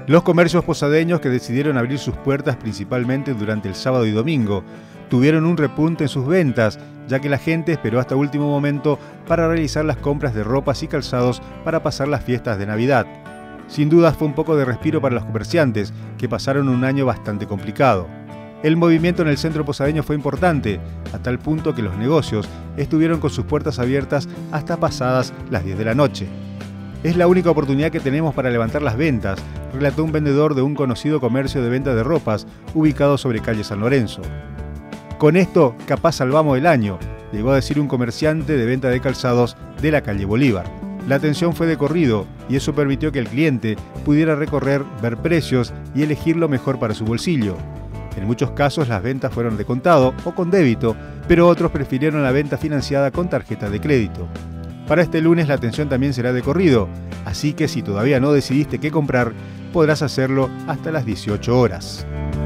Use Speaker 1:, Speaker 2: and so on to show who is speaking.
Speaker 1: Los comercios posadeños, que decidieron abrir sus puertas principalmente durante el sábado y domingo, tuvieron un repunte en sus ventas, ya que la gente esperó hasta último momento para realizar las compras de ropas y calzados para pasar las fiestas de Navidad. Sin dudas fue un poco de respiro para los comerciantes, que pasaron un año bastante complicado. El movimiento en el centro posadeño fue importante, a tal punto que los negocios estuvieron con sus puertas abiertas hasta pasadas las 10 de la noche. Es la única oportunidad que tenemos para levantar las ventas, relató un vendedor de un conocido comercio de venta de ropas ubicado sobre calle San Lorenzo. Con esto, capaz salvamos el año, llegó a decir un comerciante de venta de calzados de la calle Bolívar. La atención fue de corrido y eso permitió que el cliente pudiera recorrer, ver precios y elegir lo mejor para su bolsillo. En muchos casos las ventas fueron de contado o con débito, pero otros prefirieron la venta financiada con tarjeta de crédito. Para este lunes la atención también será de corrido, así que si todavía no decidiste qué comprar, podrás hacerlo hasta las 18 horas.